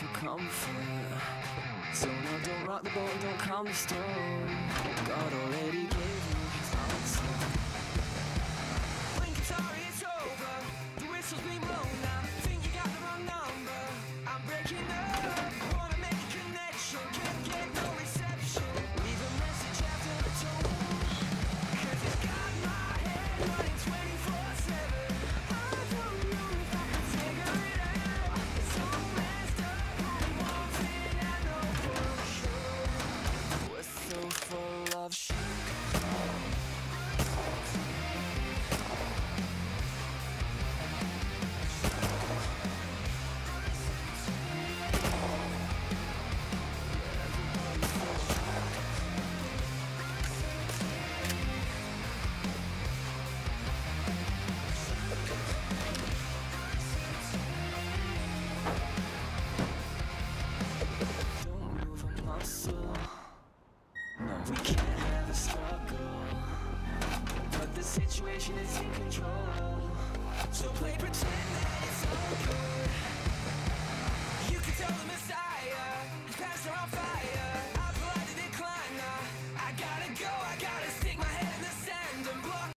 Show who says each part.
Speaker 1: for comfort. So no, don't rock the boat and don't calm the storm. God already gave you his answer. Blink it's sorry, it's over. The whistle's been blown now. Think you got the wrong number. I'm breaking up. Wanna make a connection, can't get no reception. Leave a message after the tone. Cause it's got my head running 24/7. I don't know if I can figure it out. It's so messed up, only wanted and no push. We're so full of shit. Don't move a muscle. No, we can't have a struggle, but the situation is in control. So play pretend.